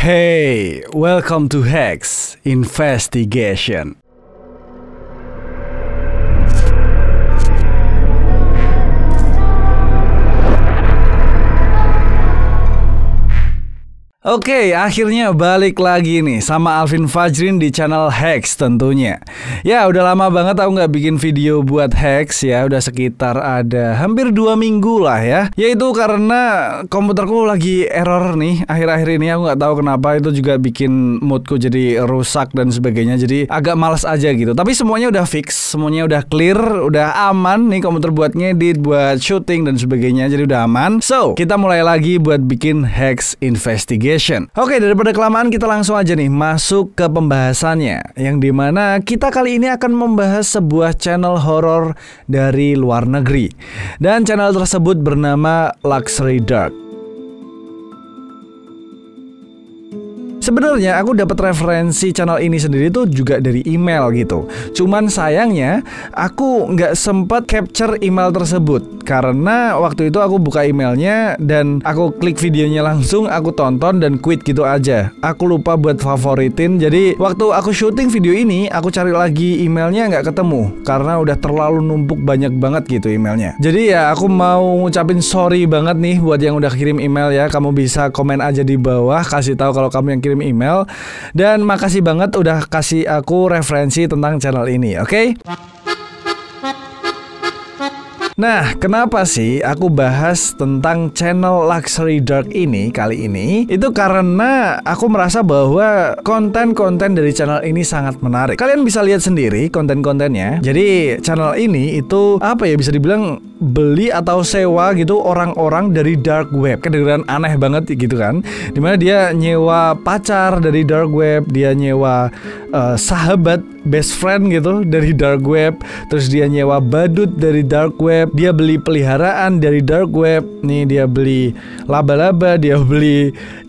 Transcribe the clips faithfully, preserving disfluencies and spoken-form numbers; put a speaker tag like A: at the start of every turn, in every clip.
A: Hey, welcome to Hex Investigation. Oke, akhirnya balik lagi nih sama Alvin Fajrin di channel Hex tentunya. Ya, udah lama banget aku nggak bikin video buat Hex ya. Udah sekitar ada hampir dua minggu lah ya. Yaitu karena komputerku lagi error nih. Akhir-akhir ini aku nggak tahu kenapa, itu juga bikin moodku jadi rusak dan sebagainya. Jadi agak malas aja gitu. Tapi semuanya udah fix, semuanya udah clear, udah aman nih komputer buat ngedit, buat syuting dan sebagainya. Jadi udah aman. So, kita mulai lagi buat bikin Hex Investigation. Oke, daripada kelamaan kita langsung aja nih masuk ke pembahasannya, yang dimana kita kali ini akan membahas sebuah channel horor dari luar negeri. Dan channel tersebut bernama Luxury Dark. Sebenarnya aku dapat referensi channel ini sendiri tuh juga dari email gitu. Cuman sayangnya aku nggak sempat capture email tersebut karena waktu itu aku buka emailnya dan aku klik videonya langsung, aku tonton dan quit gitu aja. Aku lupa buat favoritin. Jadi waktu aku syuting video ini, aku cari lagi emailnya nggak ketemu karena udah terlalu numpuk banyak banget gitu emailnya. Jadi ya aku mau ngucapin sorry banget nih buat yang udah kirim email ya. Kamu bisa komen aja di bawah, kasih tahu kalau kamu yang kirim email, dan makasih banget udah kasih aku referensi tentang channel ini, oke? Okay? Nah, kenapa sih aku bahas tentang channel Luxury Dark ini kali ini? Itu karena aku merasa bahwa konten-konten dari channel ini sangat menarik. Kalian bisa lihat sendiri konten-kontennya. Jadi channel ini itu apa ya, bisa dibilang beli atau sewa gitu orang-orang dari dark web. Kedengeran aneh banget gitu kan. Dimana dia nyewa pacar dari dark web, dia nyewa uh, sahabat, best friend gitu dari dark web, terus dia nyewa badut dari dark web, dia beli peliharaan dari dark web, nih dia beli laba-laba, dia beli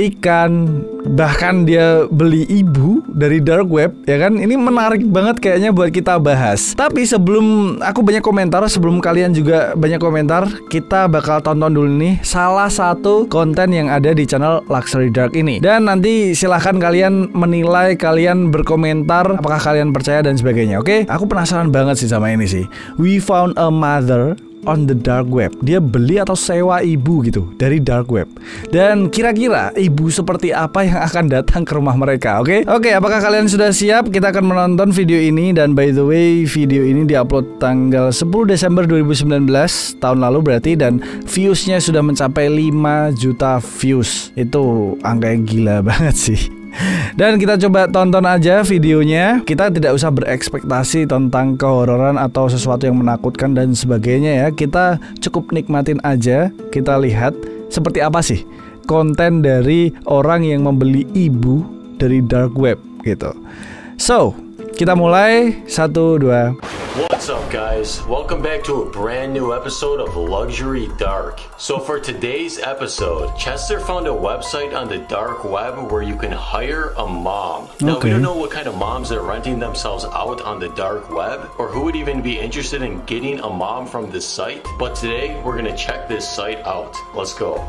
A: ikan, bahkan dia beli ibu dari dark web, ya kan? Ini menarik banget kayaknya buat kita bahas. Tapi sebelum aku banyak komentar, sebelum kalian juga banyak komentar, kita bakal tonton dulu nih salah satu konten yang ada di channel Luxury Dark ini. Dan nanti silahkan kalian menilai, kalian berkomentar apakah kalian percaya dan sebagainya. Oke, aku penasaran banget sih sama ini sih. We found a mother on the dark web. Dia beli atau sewa ibu gitu dari dark web. Dan kira-kira ibu seperti apa yang akan datang ke rumah mereka? Oke, oke. Apakah kalian sudah siap? Kita akan menonton video ini. Dan by the way, video ini diupload tanggal sepuluh Desember dua ribu sembilan belas tahun lalu berarti, dan viewsnya sudah mencapai lima juta views. Itu angka yang gila banget sih. Dan kita coba tonton aja videonya. Kita tidak usah berekspektasi tentang kehororan atau sesuatu yang menakutkan dan sebagainya ya. Kita cukup nikmatin aja. Kita lihat seperti apa sih konten dari orang yang membeli ibu dari dark web gitu. So, kita mulai. Satu, dua.
B: What's up guys, welcome back to a brand new episode of Luxury Dark. So for today's episode, Chester found a website on the dark web where you can hire a mom. Now
A: okay.
B: We don't know what kind of moms are renting themselves out on the dark web, or who would even be interested in getting a mom from this site, but today we're gonna check this site out. Let's go.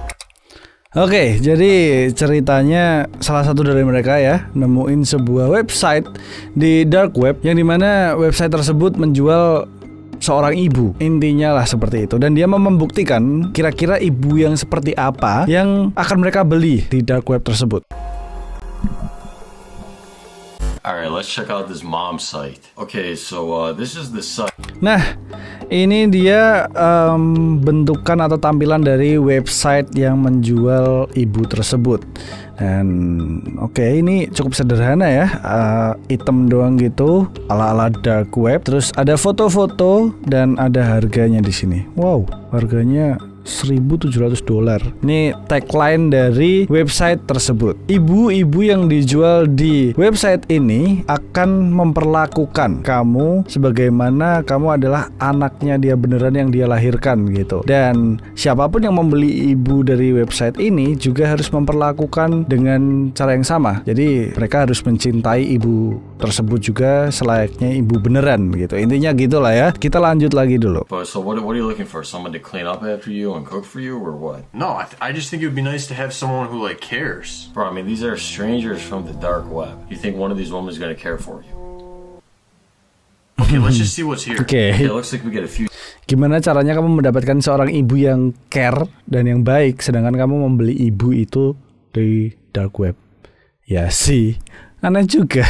A: Oke, okay, jadi ceritanya salah satu dari mereka ya nemuin sebuah website di dark web yang dimana website tersebut menjual seorang ibu, intinya lah seperti itu. Dan dia mau membuktikan kira-kira ibu yang seperti apa yang akan mereka beli di dark web tersebut.
B: Alright, let's check out this mom site. Okay, so uh, this is the site.
A: Nah, ini dia um, bentukan atau tampilan dari website yang menjual ibu tersebut. Dan oke, okay, ini cukup sederhana ya, uh, item doang gitu, ala-ala dark web. Terus ada foto-foto dan ada harganya di sini. Wow, harganya seribu tujuh ratus dolar. Ini tagline dari website tersebut. Ibu-ibu yang dijual di website ini akan memperlakukan kamu sebagaimana kamu adalah anaknya dia beneran yang dia lahirkan gitu. Dan siapapun yang membeli ibu dari website ini juga harus memperlakukan dengan cara yang sama. Jadi mereka harus mencintai ibu tersebut juga selayaknya ibu beneran gitu. Intinya gitulah ya. Kita lanjut lagi dulu.
B: But so what, what are you looking for? Someone to clean up after you doing? Cook for you or what?
C: No, I, th I just think it would be nice to have someone who like cares.
B: Bro, I mean, these are strangers from the dark web. You think one of these women is gonna care for you?
C: Okay, let's just see what's here.
A: Oke. Okay.
B: Okay, it looks like we get a few.
A: Gimana caranya kamu mendapatkan seorang ibu yang care dan yang baik, sedangkan kamu membeli ibu itu dari dark web? Ya sih, aneh juga.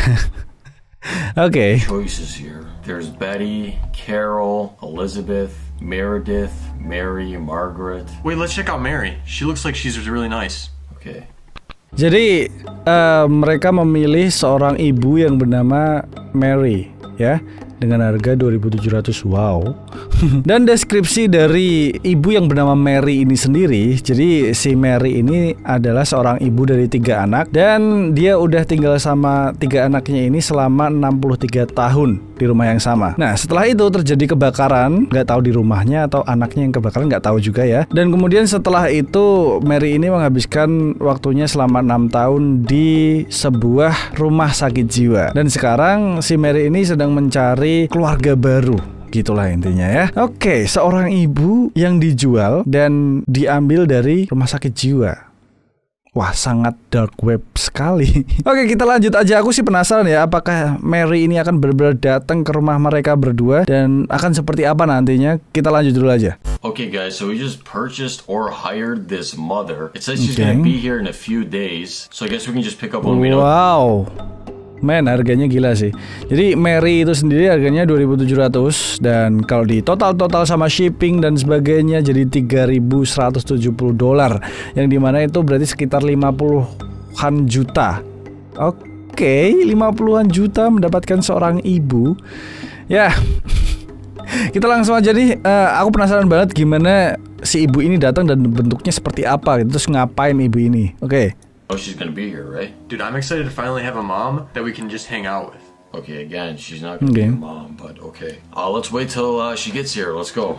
A: Oke. Okay.
B: Choices here. There's Betty, Carol, Elizabeth, Meredith, Mary, Margaret.
C: Wait, let's check out Mary. She looks like she's really nice.
B: Okay.
A: Jadi uh, mereka memilih seorang ibu yang bernama Mary, ya, dengan harga dua ribu tujuh ratus. Wow. Dan deskripsi dari ibu yang bernama Mary ini sendiri, jadi si Mary ini adalah seorang ibu dari tiga anak dan dia udah tinggal sama tiga anaknya ini selama enam puluh tiga tahun di rumah yang sama. Nah, setelah itu terjadi kebakaran, nggak tahu di rumahnya atau anaknya yang kebakaran, nggak tahu juga ya. Dan kemudian setelah itu Mary ini menghabiskan waktunya selama enam tahun di sebuah rumah sakit jiwa. Dan sekarang si Mary ini sedang mencari keluarga baru. Gitulah intinya ya. Oke, seorang ibu yang dijual dan diambil dari rumah sakit jiwa. Wah, sangat dark web sekali. Oke, kita lanjut aja. Aku sih penasaran ya, apakah Mary ini akan benar-benar datang ke rumah mereka berdua dan akan seperti apa nantinya. Kita lanjut dulu aja.
B: Okay guys, so we just purchased or hired this mother. It says she's
A: Okay.
B: gonna be here in a few days. So I guess we can just pick up when we know.
A: Wow. Men, harganya gila sih. Jadi Mary itu sendiri harganya dua ribu tujuh ratus dan kalau di total-total sama shipping dan sebagainya jadi tiga ribu seratus tujuh puluh dolar. Yang dimana itu berarti sekitar lima puluhan juta. Oke, lima puluhan juta mendapatkan seorang ibu. Ya. Kita langsung aja nih. Uh, aku penasaran banget gimana si ibu ini datang dan bentuknya seperti apa gitu. Terus ngapain ibu ini. Oke. Okay.
B: Oh, she's gonna be here, right?
C: Dude, I'm excited to finally have a mom that we can just hang out with.
B: Okay, again, she's not gonna
A: Okay.
B: be a mom, but okay. Uh, let's wait till uh, she gets here. Let's go.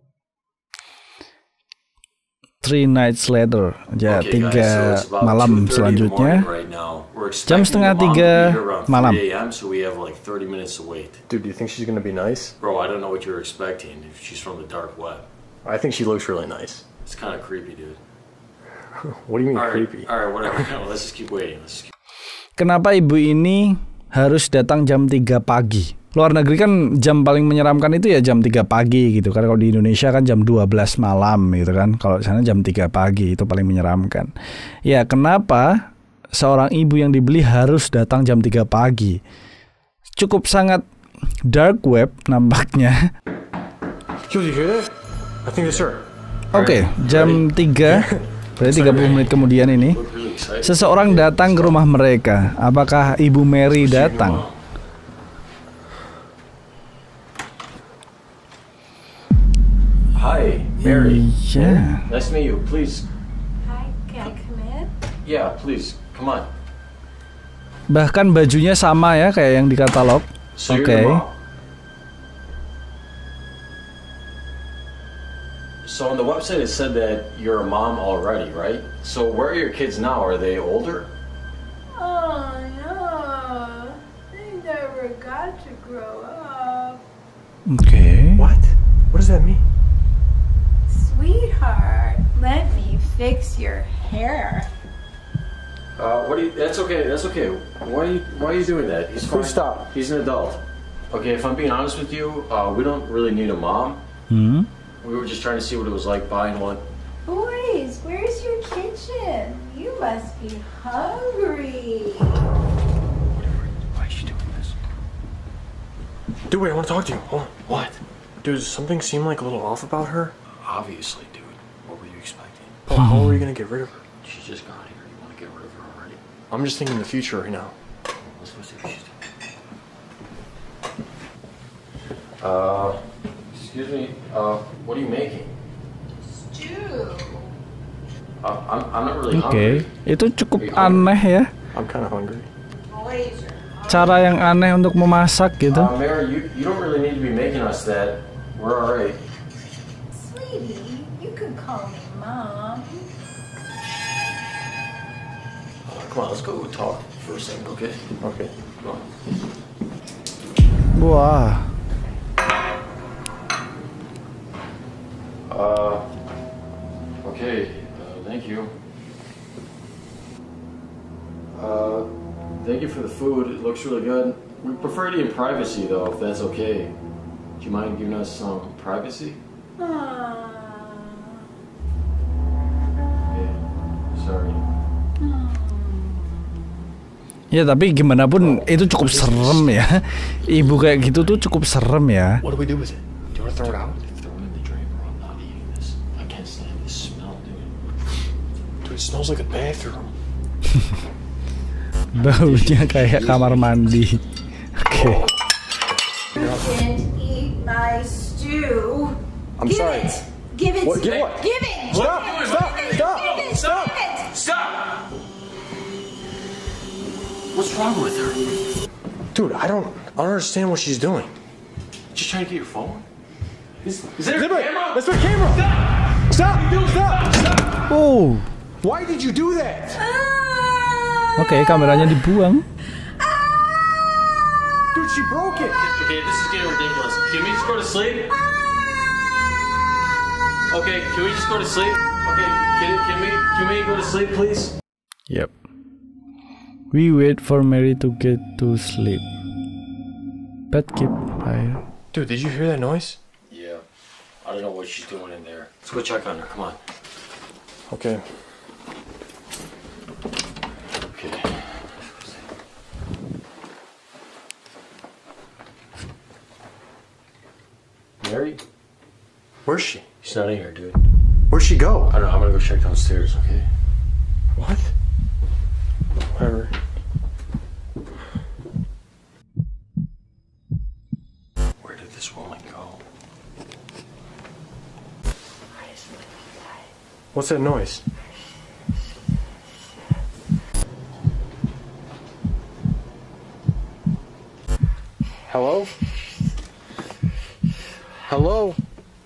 A: Three nights later, ya
B: Okay,
A: tiga
B: guys, so it's about
A: malam
B: two thirty in the
A: selanjutnya.
B: morning right now. We're
A: Jam
B: expecting
A: setengah
B: the mom to
A: tiga
B: be here around
A: malam.
B: three A M, so we have like thirty minutes to wait.
C: Dude, do you think she's gonna be nice?
B: Bro, I don't know what you're expecting if she's from the dark web.
C: I think she looks really nice.
B: It's kind of creepy, dude.
C: What do you mean
B: All right,
C: creepy?
B: all right, whatever. No, let's just keep waiting. Let's just keep...
A: Kenapa ibu ini harus datang jam tiga pagi? Luar negeri kan jam paling menyeramkan itu ya jam tiga pagi gitu. Karena kalau di Indonesia kan jam dua belas malam gitu kan. Kalau di sana jam tiga pagi itu paling menyeramkan. Ya, kenapa seorang ibu yang dibeli harus datang jam tiga pagi? Cukup sangat dark web nampaknya.
C: Yo, do you hear that? I think it's her.
A: Oke, jam tiga, berarti tiga puluh menit kemudian ini seseorang datang ke rumah mereka. Apakah Ibu Mary datang?
B: Hi, Mary.
A: Iya.
B: Nice to meet you. Please.
D: Hi, can I come in?
B: Yeah, please. Come on.
A: Bahkan bajunya sama ya kayak yang di katalog.
B: So
A: Oke.
B: you're the mom. So on the website it said that you're a mom already, right? So where are your kids now? Are they older?
D: Oh no, they never got to grow up.
A: Oke.
C: What? What does that mean?
D: Sweetheart, let me fix your hair.
B: Uh, what do you? That's okay. That's okay. Why are you? Why are you doing that? He's fine.
C: Please stop.
B: He's an adult. Okay, if I'm being honest with you, uh, we don't really need a mom.
A: Hmm.
B: We were just trying to see what it was like buying one.
D: Boys, where's your kitchen? You must be hungry.
B: Why is she doing this?
C: Dude, wait, I want to talk to you. Hold on.
B: What?
C: Dude, does something seem like a little off about her?
B: Obviously, dude. What were you expecting?
C: Oh, how are we gonna get rid of her?
B: She just got here. You want to get rid of her already?
C: I'm just thinking the future right now.
B: Let's go see what she's doing. Uh, excuse me. Uh, what are you making?
D: Stew.
B: Uh, I'm, I'm not really
A: Oke,
B: hungry.
A: itu cukup aneh ya.
C: I'm kind of hungry.
D: Blazer.
A: Cara yang aneh untuk memasak gitu.
B: Uh, Mary, you, you don't really need to be making us that. We're alright.
D: Sweetie, you could call me Mom.
B: Uh, come on, let's go talk for a second, okay?
C: Okay.
B: Come on.
A: Wah.
B: Uh, Thank you for the food. It looks really good. We prefer to eat in privacy, though, if that's okay. Do you mind giving us some privacy?
D: Aww.
B: Yeah. Sorry.
A: Ya tapi gimana pun itu cukup serem ya. Ibu kayak gitu tuh cukup serem ya.
C: What do we do with it? Do you want to throw it out?
B: Throw it in the drain, bro. I'm not eating this. I can't stand this smell, dude.
C: Dude, it smells like a bathroom.
A: Baunya kayak kamar mandi. Oke.
D: You can't eat my stew.
C: I'm
D: Give
C: sorry.
D: it. Give it.
C: What? Give what?
D: Give it.
C: Stop! Stop! Stop!
D: Give it.
C: Stop!
D: Give it.
B: Stop! What's wrong with her?
C: Dude, I don't, I don't understand what she's doing.
B: Just trying to get your phone? Is, is there a
C: Zipper,
B: camera?
C: that's my camera! Stop! Stop! Stop!
A: Oh.
C: Why did you do that?
A: Oke, kameranya dibuang.
C: Dude, she broke it!
B: Okay, this is getting ridiculous. Can we just go to sleep? Okay, can we just go to sleep? Okay, can, can we can we go to sleep, please?
A: Yep. We wait for Mary to get to sleep. But keep quiet.
C: Dude, did you hear that noise?
B: Yeah. I don't know what she's doing in there. Let's go check on her. Come on.
C: Okay.
B: Okay. Mary?
C: Where's she?
B: She's not in here, dude.
C: Where'd she go?
B: I don't know. I'm gonna go check downstairs, okay?
C: What? Whatever.
B: Where did this woman go?
C: What's that noise? Hello? Hello?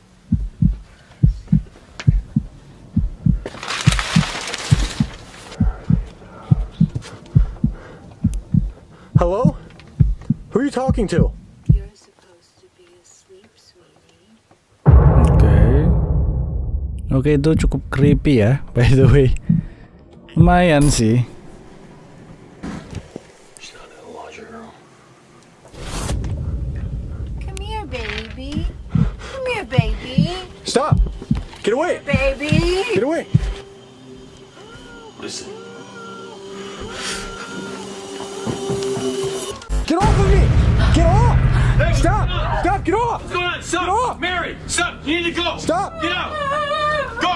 C: Hello? Who are you talking to?
D: You're supposed to be asleep, sweetie.
A: Oke. Oke, itu cukup creepy ya, by the way. Lumayan sih.
B: She's not in the laundry room.
D: Come here, baby. Come here, baby.
C: Stop! Get away!
D: Baby.
C: Get away!
B: Listen.
C: Get off of me! Get off! Stop! Stop! Get off!
B: What's going on? Stop!
C: Get off!
B: Mary! Stop! You need to go!
C: Stop!
B: Get out! Go!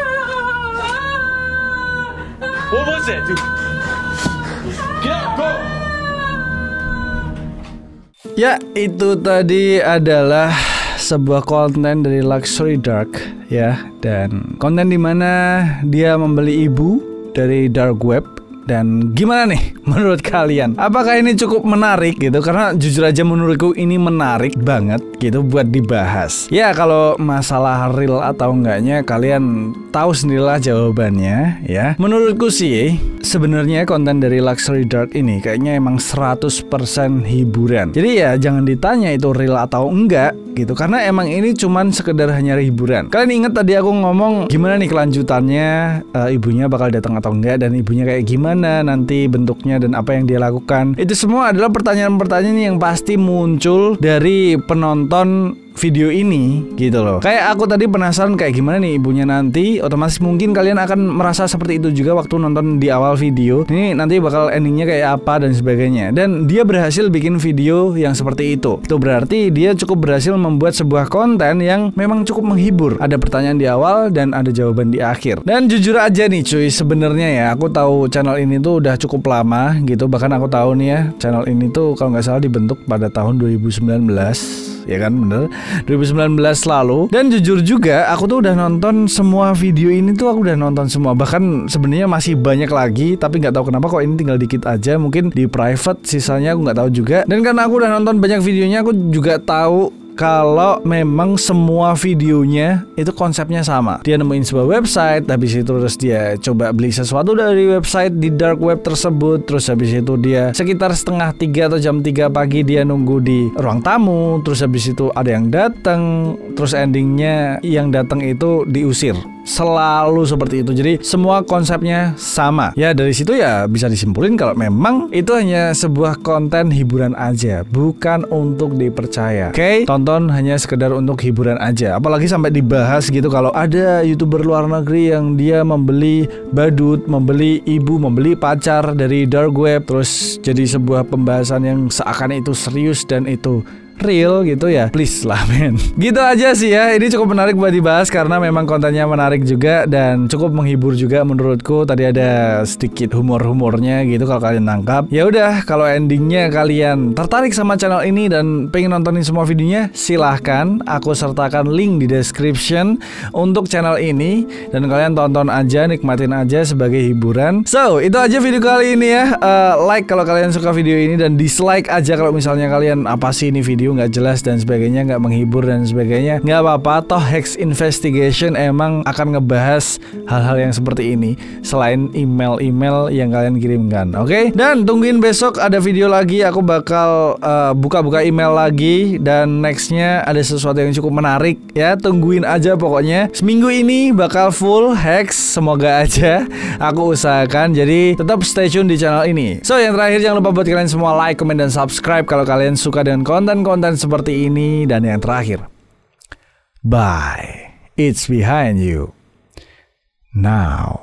B: What was that, dude? Get out! Go!
A: Ya, itu tadi adalah sebuah konten dari Luxury Dark ya, dan konten dimana dia membeli ibu dari dark web. Dan gimana nih menurut kalian? Apakah ini cukup menarik gitu? Karena jujur aja menurutku ini menarik banget gitu buat dibahas. Ya kalau masalah real atau enggaknya kalian tahu sendirilah jawabannya ya. Menurutku sih sebenarnya konten dari Luxury Dark ini kayaknya emang seratus persen hiburan. Jadi ya jangan ditanya itu real atau enggak gitu, karena emang ini cuman sekedar hanya hiburan. Kalian ingat tadi aku ngomong gimana nih kelanjutannya, uh, ibunya bakal datang atau enggak, dan ibunya kayak gimana nanti bentuknya dan apa yang dia lakukan. Itu semua adalah pertanyaan-pertanyaan yang pasti muncul dari penonton video ini gitu loh. Kayak aku tadi penasaran kayak gimana nih ibunya nanti, otomatis mungkin kalian akan merasa seperti itu juga waktu nonton di awal video. Ini nanti bakal endingnya kayak apa dan sebagainya. Dan dia berhasil bikin video yang seperti itu. Itu berarti dia cukup berhasil membuat sebuah konten yang memang cukup menghibur. Ada pertanyaan di awal dan ada jawaban di akhir. Dan jujur aja nih cuy, sebenarnya ya aku tahu channel ini tuh udah cukup lama gitu. Bahkan aku tahu nih ya, channel ini tuh kalau nggak salah dibentuk pada tahun dua ribu sembilan belas. Ya kan, bener, dua ribu sembilan belas lalu. Dan jujur juga aku tuh udah nonton semua video ini tuh, aku udah nonton semua. Bahkan sebenarnya masih banyak lagi, tapi nggak tahu kenapa kok ini tinggal dikit aja. Mungkin di private, sisanya aku nggak tahu juga. Dan karena aku udah nonton banyak videonya, aku juga tahu kalau memang semua videonya itu konsepnya sama. Dia nemuin sebuah website, habis itu terus dia coba beli sesuatu dari website di dark web tersebut. Terus habis itu dia sekitar setengah tiga atau jam tiga pagi dia nunggu di ruang tamu. Terus habis itu ada yang datang. Terus endingnya yang datang itu diusir. selalu seperti itu. Jadi semua konsepnya sama. Ya dari situ ya bisa disimpulin kalau memang itu hanya sebuah konten hiburan aja, bukan untuk dipercaya. Oke, okay? Tonton hanya sekedar untuk hiburan aja. Apalagi sampai dibahas gitu kalau ada YouTuber luar negeri yang dia membeli badut, membeli ibu, membeli pacar dari dark web, terus jadi sebuah pembahasan yang seakan itu serius dan itu real gitu ya. Please lah men. Gitu aja sih ya. Ini cukup menarik buat dibahas karena memang kontennya menarik juga dan cukup menghibur juga menurutku. Tadi ada sedikit humor-humornya gitu kalau kalian nangkap. Ya udah, kalau endingnya kalian tertarik sama channel ini dan pengen nontonin semua videonya, silahkan aku sertakan link di description untuk channel ini dan kalian tonton aja, nikmatin aja sebagai hiburan. So, itu aja video kali ini ya. uh, Like kalau kalian suka video ini dan dislike aja kalau misalnya kalian apa sih ini video nggak jelas dan sebagainya, nggak menghibur dan sebagainya. Nggak apa-apa, toh Hex Investigation emang akan ngebahas hal-hal yang seperti ini selain email-email yang kalian kirimkan. Oke, okay? Dan tungguin besok ada video lagi. Aku bakal uh, buka-buka email lagi dan nextnya ada sesuatu yang cukup menarik ya. Tungguin aja pokoknya. Seminggu ini bakal full Hex, semoga aja. Aku usahakan. Jadi tetap stay tune di channel ini. So yang terakhir, jangan lupa buat kalian semua like, comment, dan subscribe kalau kalian suka dengan konten-konten konten seperti ini. Dan yang terakhir, bye, it's behind you now.